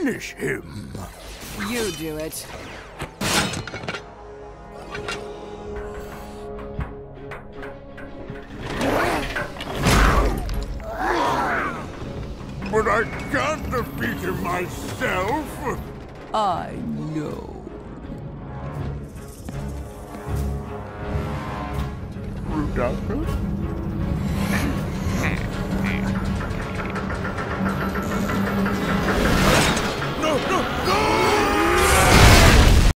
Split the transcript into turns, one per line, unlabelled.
finish him.
You do it.
But I can't defeat him myself.
I know.
Rudolph?